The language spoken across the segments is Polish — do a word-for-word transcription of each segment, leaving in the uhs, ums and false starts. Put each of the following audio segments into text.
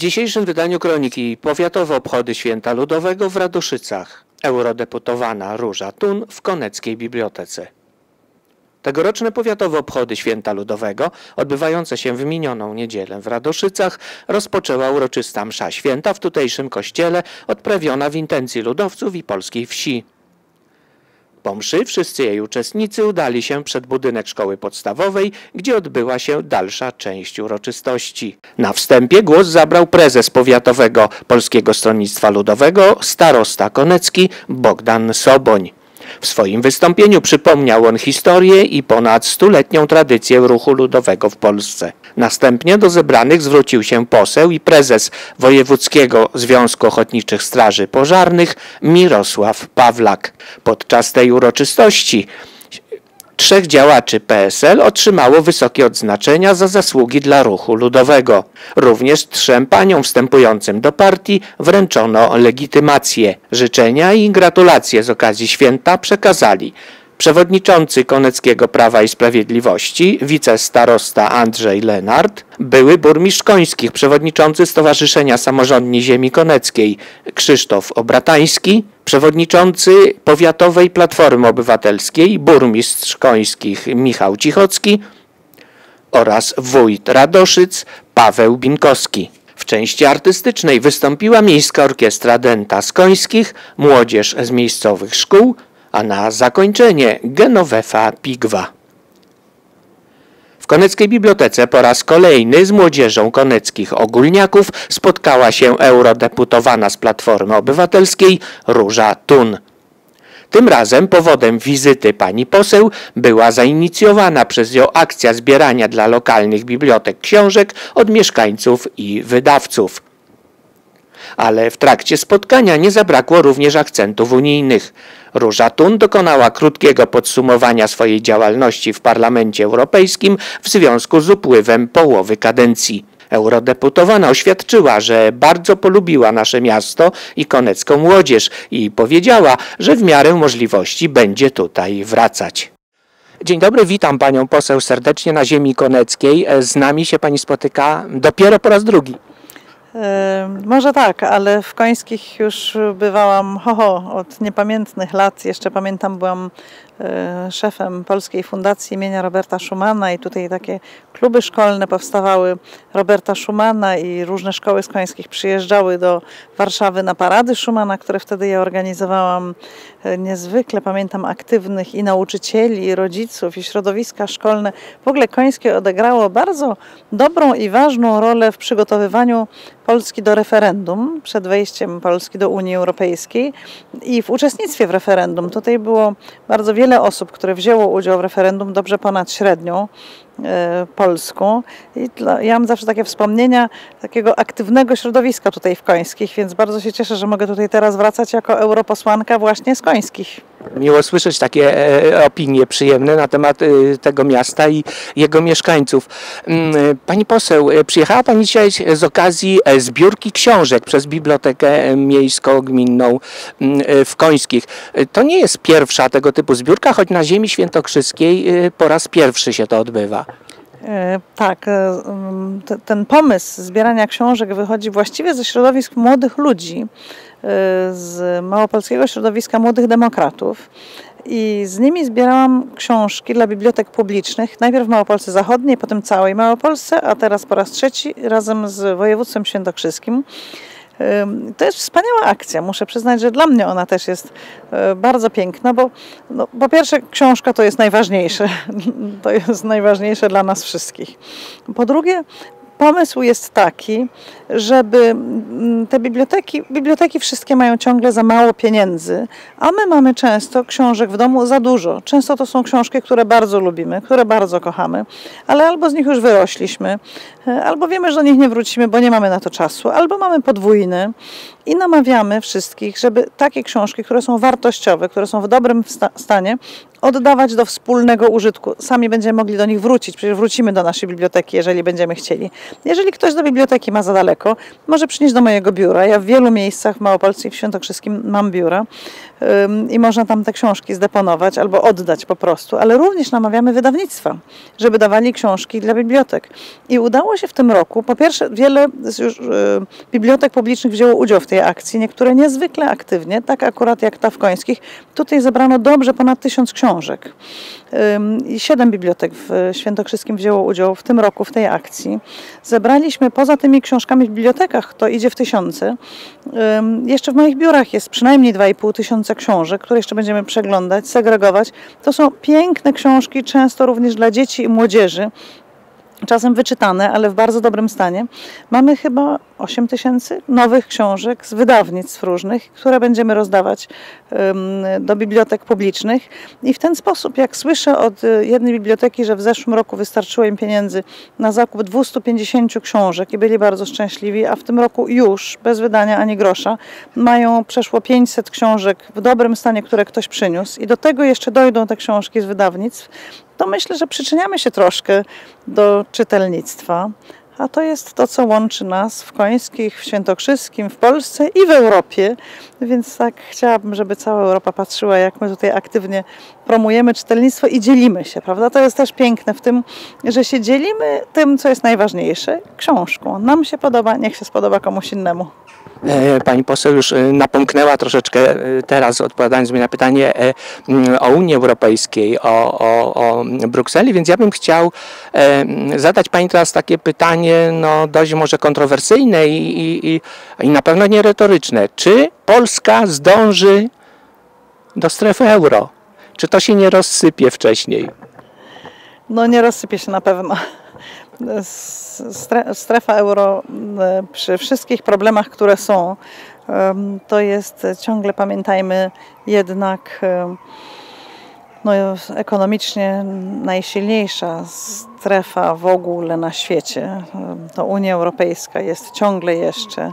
dzisiejszym wydaniu Kroniki powiatowe obchody Święta Ludowego w Radoszycach. Eurodeputowana Róża Thun w Koneckiej Bibliotece. Tegoroczne powiatowe obchody Święta Ludowego, odbywające się w minioną niedzielę w Radoszycach, rozpoczęła uroczysta msza święta w tutejszym kościele, odprawiona w intencji ludowców i polskiej wsi. Po mszy wszyscy jej uczestnicy udali się przed budynek szkoły podstawowej, gdzie odbyła się dalsza część uroczystości. Na wstępie głos zabrał prezes powiatowego Polskiego Stronnictwa Ludowego, starosta konecki Bogdan Soboń. W swoim wystąpieniu przypomniał on historię i ponad stuletnią tradycję ruchu ludowego w Polsce. Następnie do zebranych zwrócił się poseł i prezes Wojewódzkiego Związku Ochotniczych Straży Pożarnych Mirosław Pawlak. Podczas tej uroczystości trzech działaczy P S L otrzymało wysokie odznaczenia za zasługi dla ruchu ludowego. Również trzem paniom wstępującym do partii wręczono legitymację. Życzenia i gratulacje z okazji święta przekazali przewodniczący Koneckiego Prawa i Sprawiedliwości, wicestarosta Andrzej Lenart, były burmistrz Końskich, przewodniczący Stowarzyszenia Samorządni Ziemi Koneckiej Krzysztof Obratański, przewodniczący Powiatowej Platformy Obywatelskiej, burmistrz Końskich Michał Cichocki oraz wójt Radoszyc Paweł Binkowski. W części artystycznej wystąpiła Miejska Orkiestra Dęta z Końskich, młodzież z miejscowych szkół, a na zakończenie Genovefa Pigwa. W Koneckiej Bibliotece po raz kolejny z młodzieżą koneckich ogólniaków spotkała się eurodeputowana z Platformy Obywatelskiej Róża Thun. Tym razem powodem wizyty pani poseł była zainicjowana przez nią akcja zbierania dla lokalnych bibliotek książek od mieszkańców i wydawców. Ale w trakcie spotkania nie zabrakło również akcentów unijnych. Róża Thun dokonała krótkiego podsumowania swojej działalności w Parlamencie Europejskim w związku z upływem połowy kadencji. Eurodeputowana oświadczyła, że bardzo polubiła nasze miasto i konecką młodzież i powiedziała, że w miarę możliwości będzie tutaj wracać. Dzień dobry, witam panią poseł serdecznie na ziemi koneckiej. Z nami się pani spotyka dopiero po raz drugi. Może tak, ale w Końskich już bywałam ho, ho, od niepamiętnych lat. Jeszcze pamiętam, byłam szefem Polskiej Fundacji imienia Roberta Schumana i tutaj takie kluby szkolne powstawały Roberta Schumana i różne szkoły z Końskich przyjeżdżały do Warszawy na parady Schumana, które wtedy ja organizowałam. Niezwykle pamiętam aktywnych i nauczycieli, i rodziców, i środowiska szkolne. W ogóle Końskie odegrało bardzo dobrą i ważną rolę w przygotowywaniu Polski do referendum, przed wejściem Polski do Unii Europejskiej i w uczestnictwie w referendum. Tutaj było bardzo wiele osób, które wzięło udział w referendum, dobrze ponad średnią e, polską. I dla, ja mam zawsze takie wspomnienia takiego aktywnego środowiska tutaj w Końskich, więc bardzo się cieszę, że mogę tutaj teraz wracać jako europosłanka właśnie z Końskich. Miło słyszeć takie e, opinie przyjemne na temat e, tego miasta i jego mieszkańców. Pani poseł, przyjechała pani dzisiaj z okazji zbiórki książek przez Bibliotekę Miejsko-Gminną w Końskich. To nie jest pierwsza tego typu zbiórka, choć na ziemi świętokrzyskiej po raz pierwszy się to odbywa. Tak, ten pomysł zbierania książek wychodzi właściwie ze środowisk młodych ludzi, z małopolskiego środowiska młodych demokratów i z nimi zbierałam książki dla bibliotek publicznych, najpierw w Małopolsce Zachodniej, potem całej Małopolsce, a teraz po raz trzeci razem z województwem świętokrzyskim. To jest wspaniała akcja. Muszę przyznać, że dla mnie ona też jest bardzo piękna, bo no, po pierwsze książka to jest najważniejsze. To jest najważniejsze dla nas wszystkich. Po drugie, pomysł jest taki, żeby te biblioteki, biblioteki wszystkie mają ciągle za mało pieniędzy, a my mamy często książek w domu za dużo. Często to są książki, które bardzo lubimy, które bardzo kochamy, ale albo z nich już wyrośliśmy, albo wiemy, że do nich nie wrócimy, bo nie mamy na to czasu, albo mamy podwójny i namawiamy wszystkich, żeby takie książki, które są wartościowe, które są w dobrym sta stanie, oddawać do wspólnego użytku. Sami będziemy mogli do nich wrócić, przecież wrócimy do naszej biblioteki, jeżeli będziemy chcieli. Jeżeli ktoś do biblioteki ma za daleko, daleko, może przynieść do mojego biura. Ja w wielu miejscach w Małopolsce i w Świętokrzyskim mam biura ym, i można tam te książki zdeponować albo oddać po prostu, ale również namawiamy wydawnictwa, żeby dawali książki dla bibliotek. I udało się w tym roku, po pierwsze wiele już, y, bibliotek publicznych wzięło udział w tej akcji, niektóre niezwykle aktywnie, tak akurat jak ta w Końskich. Tutaj zebrano dobrze ponad tysiąc książek. I siedem bibliotek w Świętokrzyskim wzięło udział w tym roku w tej akcji. Zebraliśmy poza tymi książkami w bibliotekach, to idzie w tysiące. Jeszcze w moich biurach jest przynajmniej dwa i pół tysiąca książek, które jeszcze będziemy przeglądać, segregować. To są piękne książki, często również dla dzieci i młodzieży. Czasem wyczytane, ale w bardzo dobrym stanie. Mamy chyba osiem tysięcy nowych książek z wydawnictw różnych, które będziemy rozdawać do bibliotek publicznych. I w ten sposób, jak słyszę od jednej biblioteki, że w zeszłym roku wystarczyło im pieniędzy na zakup dwustu pięćdziesięciu książek i byli bardzo szczęśliwi, a w tym roku już, bez wydania ani grosza, mają przeszło pięćset książek w dobrym stanie, które ktoś przyniósł i do tego jeszcze dojdą te książki z wydawnictw, to myślę, że przyczyniamy się troszkę do czytelnictwa, a to jest to, co łączy nas w Końskich, w Świętokrzyskim, w Polsce i w Europie, więc tak chciałabym, żeby cała Europa patrzyła, jak my tutaj aktywnie promujemy czytelnictwo i dzielimy się, prawda? To jest też piękne w tym, że się dzielimy tym, co jest najważniejsze, książką. Nam się podoba, niech się spodoba komuś innemu. Pani poseł już napomknęła troszeczkę teraz, odpowiadając mi na pytanie o Unii Europejskiej, o, o, o Brukseli, więc ja bym chciał zadać Pani teraz takie pytanie, no dość może kontrowersyjne i, i, i, i na pewno nie retoryczne. Czy Polska zdąży do strefy euro? Czy to się nie rozsypie wcześniej? No nie rozsypie się na pewno. Strefa euro przy wszystkich problemach, które są, to jest ciągle, pamiętajmy, jednak no, ekonomicznie najsilniejsza strefa w ogóle na świecie. To Unia Europejska jest ciągle jeszcze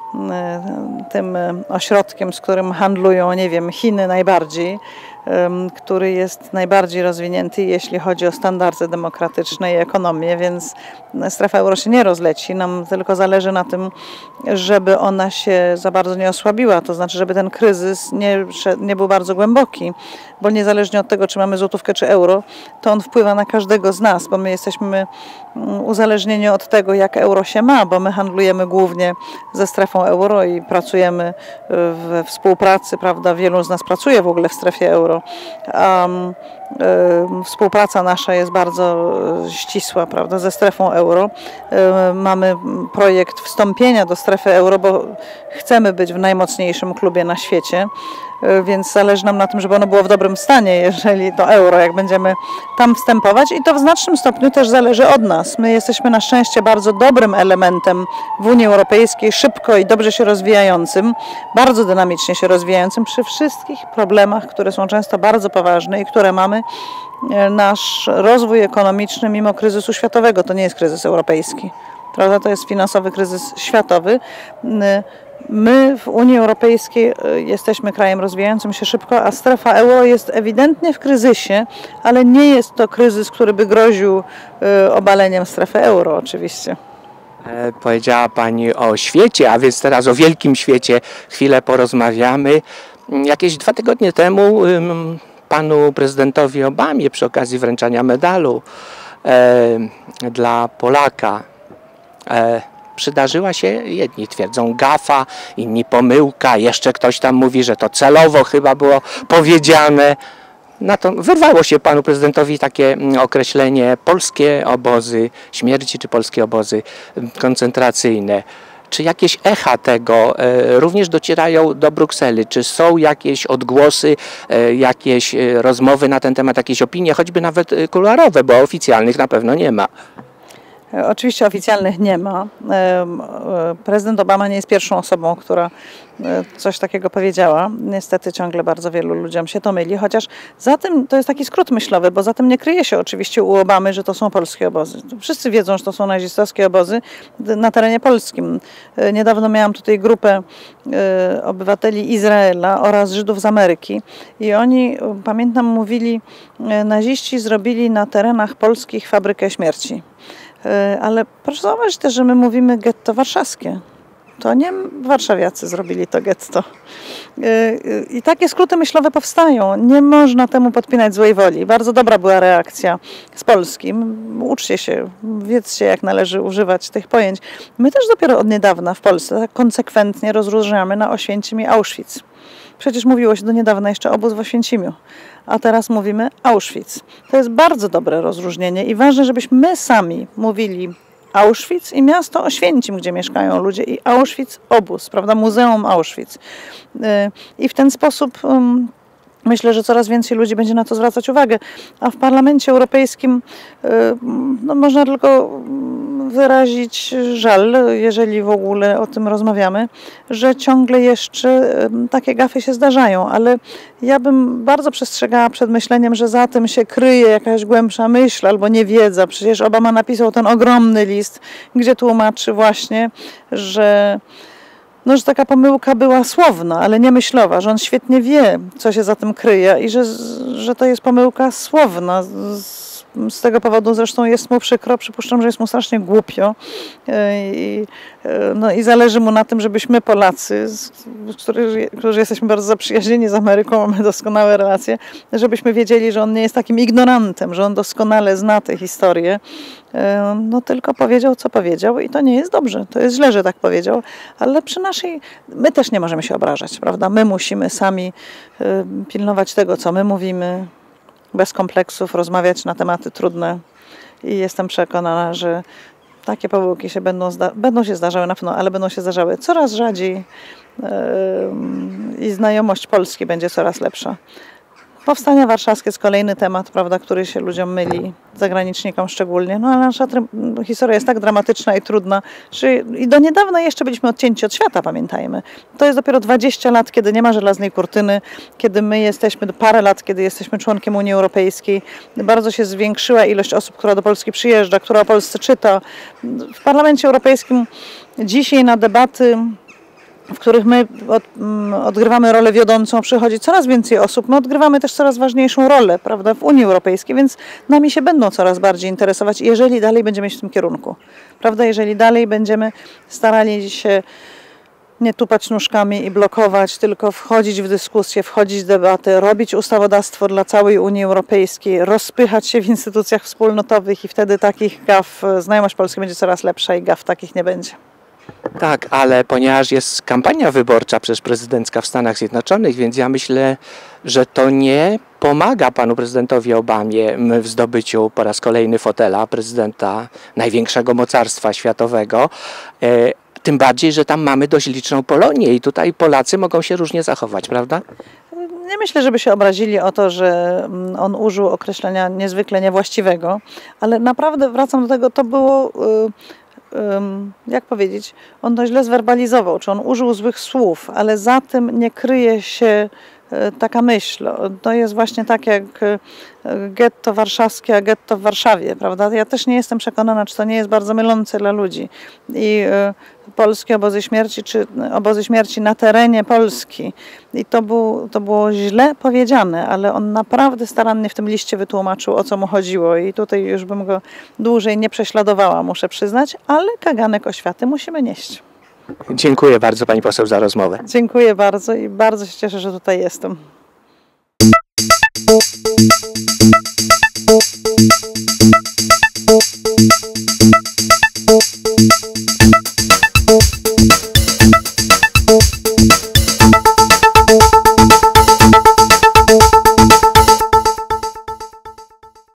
tym ośrodkiem, z którym handlują, nie wiem, Chiny najbardziej, który jest najbardziej rozwinięty, jeśli chodzi o standardy demokratyczne i ekonomię, więc strefa euro się nie rozleci. Nam tylko zależy na tym, żeby ona się za bardzo nie osłabiła, to znaczy, żeby ten kryzys nie, nie był bardzo głęboki, bo niezależnie od tego, czy mamy złotówkę, czy euro, to on wpływa na każdego z nas, bo my jesteśmy uzależnieni od tego, jak euro się ma, bo my handlujemy głównie ze strefą euro i pracujemy we współpracy, prawda, wielu z nas pracuje w ogóle w strefie euro. Um, y, współpraca nasza jest bardzo ścisła, prawda, ze strefą euro. Y, mamy projekt wstąpienia do strefy euro, bo chcemy być w najmocniejszym klubie na świecie, y, więc zależy nam na tym, żeby ono było w dobrym stanie, jeżeli to euro, jak będziemy tam wstępować, i to w znacznym stopniu też zależy od nas. My jesteśmy na szczęście bardzo dobrym elementem w Unii Europejskiej, szybko i dobrze się rozwijającym, bardzo dynamicznie się rozwijającym przy wszystkich problemach, które są często bardzo poważne i które mamy. Nasz rozwój ekonomiczny mimo kryzysu światowego, to nie jest kryzys europejski, prawda? To jest finansowy kryzys światowy. My w Unii Europejskiej jesteśmy krajem rozwijającym się szybko, a strefa euro jest ewidentnie w kryzysie, ale nie jest to kryzys, który by groził obaleniem strefy euro oczywiście. Powiedziała Pani o świecie, a więc teraz o wielkim świecie chwilę porozmawiamy. Jakieś dwa tygodnie temu panu prezydentowi Obamie przy okazji wręczania medalu e, dla Polaka e, przydarzyła się, jedni twierdzą gafa, inni pomyłka, jeszcze ktoś tam mówi, że to celowo chyba było powiedziane. Na to wyrwało się panu prezydentowi takie określenie polskie obozy śmierci czy polskie obozy koncentracyjne. Czy jakieś echa tego e, również docierają do Brukseli? Czy są jakieś odgłosy, e, jakieś e, rozmowy na ten temat, jakieś opinie, choćby nawet kuluarowe, bo oficjalnych na pewno nie ma? Oczywiście oficjalnych nie ma. Prezydent Obama nie jest pierwszą osobą, która coś takiego powiedziała. Niestety ciągle bardzo wielu ludziom się to myli, chociaż za tym, to jest taki skrót myślowy, bo za tym nie kryje się oczywiście u Obamy, że to są polskie obozy. Wszyscy wiedzą, że to są nazistowskie obozy na terenie polskim. Niedawno miałam tutaj grupę obywateli Izraela oraz Żydów z Ameryki i oni, pamiętam, mówili, naziści zrobili na terenach polskich fabrykę śmierci. Ale proszę zauważyć też, że my mówimy getto warszawskie. To nie warszawiacy zrobili to getto. I takie skróty myślowe powstają. Nie można temu podpinać złej woli. Bardzo dobra była reakcja z Polski. Uczcie się, wiedzcie, jak należy używać tych pojęć. My też dopiero od niedawna w Polsce tak konsekwentnie rozróżniamy na Oświęcim i Auschwitz. Przecież mówiło się do niedawna jeszcze obóz w Oświęcimiu, a teraz mówimy Auschwitz. To jest bardzo dobre rozróżnienie i ważne, żebyśmy my sami mówili Auschwitz i miasto Oświęcim, gdzie mieszkają ludzie, i Auschwitz obóz, prawda, Muzeum Auschwitz. I w ten sposób myślę, że coraz więcej ludzi będzie na to zwracać uwagę. A w Parlamencie Europejskim no, można tylko wyrazić żal, jeżeli w ogóle o tym rozmawiamy, że ciągle jeszcze takie gafy się zdarzają, ale ja bym bardzo przestrzegała przed myśleniem, że za tym się kryje jakaś głębsza myśl albo niewiedza. Przecież Obama napisał ten ogromny list, gdzie tłumaczy właśnie, że No, że taka pomyłka była słowna, ale nie myślowa, że on świetnie wie, co się za tym kryje i że, że to jest pomyłka słowna. Z, z tego powodu zresztą jest mu przykro, przypuszczam, że jest mu strasznie głupio i, no, i zależy mu na tym, żebyśmy Polacy, którzy, którzy jesteśmy bardzo zaprzyjaźnieni z Ameryką, mamy doskonałe relacje, żebyśmy wiedzieli, że on nie jest takim ignorantem, że on doskonale zna tę historię. No tylko powiedział, co powiedział i to nie jest dobrze, to jest źle, że tak powiedział, ale przy naszej, my też nie możemy się obrażać, prawda? My musimy sami pilnować tego, co my mówimy, bez kompleksów, rozmawiać na tematy trudne i jestem przekonana, że takie pomyłki się będą, będą się zdarzały na pewno, ale będą się zdarzały coraz rzadziej yy, i znajomość Polski będzie coraz lepsza. Powstania warszawskie jest kolejny temat, prawda, który się ludziom myli, zagranicznikom szczególnie, no ale nasza historia jest tak dramatyczna i trudna, że i do niedawna jeszcze byliśmy odcięci od świata, pamiętajmy. To jest dopiero dwadzieścia lat, kiedy nie ma żelaznej kurtyny, kiedy my jesteśmy, parę lat, kiedy jesteśmy członkiem Unii Europejskiej. Bardzo się zwiększyła ilość osób, która do Polski przyjeżdża, która o Polsce czyta. W Parlamencie Europejskim dzisiaj na debaty, w których my od, odgrywamy rolę wiodącą, przychodzi coraz więcej osób. My odgrywamy też coraz ważniejszą rolę, prawda, w Unii Europejskiej, więc nami się będą coraz bardziej interesować, jeżeli dalej będziemy iść w tym kierunku. Prawda, jeżeli dalej będziemy starali się nie tupać nóżkami i blokować, tylko wchodzić w dyskusję, wchodzić w debatę, robić ustawodawstwo dla całej Unii Europejskiej, rozpychać się w instytucjach wspólnotowych i wtedy takich gaf, znajomość Polski będzie coraz lepsza i gaf takich nie będzie. Tak, ale ponieważ jest kampania wyborcza przez prezydencka w Stanach Zjednoczonych, więc ja myślę, że to nie pomaga panu prezydentowi Obamie w zdobyciu po raz kolejny fotela prezydenta największego mocarstwa światowego. Tym bardziej, że tam mamy dość liczną Polonię i tutaj Polacy mogą się różnie zachować, prawda? Nie myślę, żeby się obrazili o to, że on użył określenia niezwykle niewłaściwego, ale naprawdę wracam do tego, to było... jak powiedzieć, on to źle zwerbalizował, czy on użył złych słów, ale za tym nie kryje się taka myśl. To jest właśnie tak jak getto warszawskie, a getto w Warszawie, prawda? Ja też nie jestem przekonana, czy to nie jest bardzo mylące dla ludzi. I polskie obozy śmierci, czy obozy śmierci na terenie Polski. I to, był, to było źle powiedziane, ale on naprawdę starannie w tym liście wytłumaczył, o co mu chodziło. I tutaj już bym go dłużej nie prześladowała, muszę przyznać, ale kaganek oświaty musimy nieść. Dziękuję bardzo pani poseł za rozmowę. Dziękuję bardzo i bardzo się cieszę, że tutaj jestem.